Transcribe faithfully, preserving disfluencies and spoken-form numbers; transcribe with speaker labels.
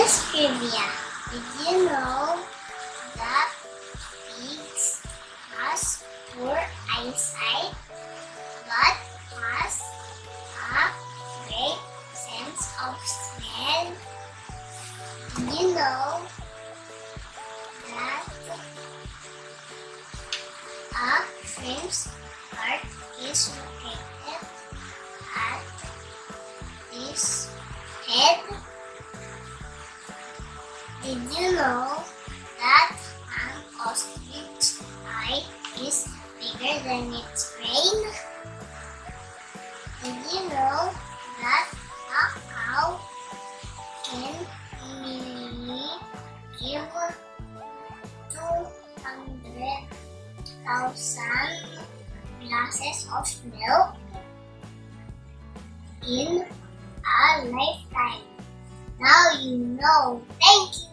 Speaker 1: Science trivia. Did you know that pigs has poor eyesight but has a great sense of smell? Did you know that a shrimp's heart is located at its head? Did you know that an ostrich's eye is bigger than its brain? Did you know that a cow can easily give two hundred thousand glasses of milk in a lifetime? Now you know. Thank you.